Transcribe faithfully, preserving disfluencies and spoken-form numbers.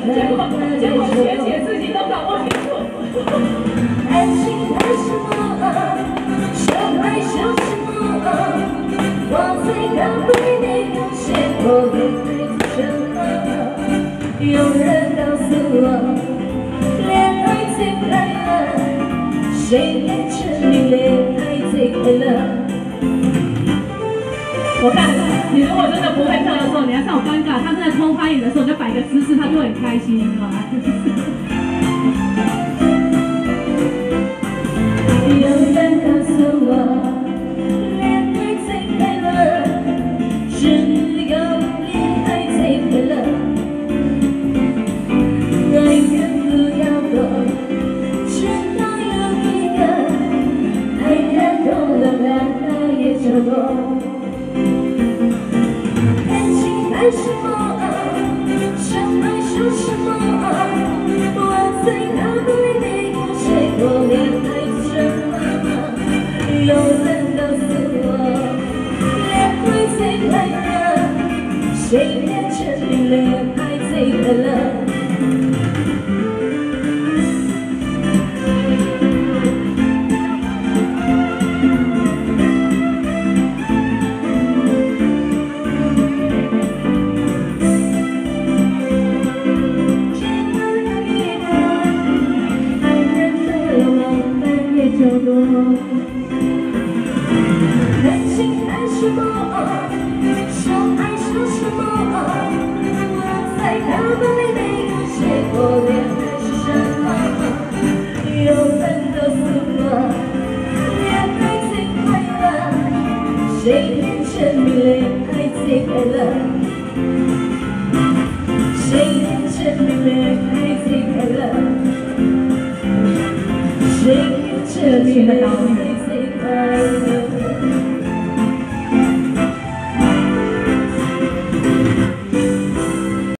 结果结果学姐自己都搞不清楚。爱情爱什么？相爱像什么？我最高对你有些过恋爱是什么？有人告诉我，恋爱最快乐，谁也证明恋爱最快乐。我看你如果真的不会跳的时候，你还是好尴尬。他正在偷拍你的时候，你就摆个姿势，他就会很开心，你知道吗？有人告诉我，恋爱最快乐，只有恋爱最快乐。爱人不要多，只要有一个，爱感动了，难道也就多？爱什么？相爱说什么？我最好对你有谁过恋爱什么？有人告诉我，恋爱最快乐，谁也证明恋爱最快乐。爱情爱什么？相爱说什么？我在脑海里有写过恋爱是什么？有人告诉我，恋爱最快乐，谁也证明恋爱最快乐，谁也证明恋爱最快乐，谁也证明恋爱最快乐。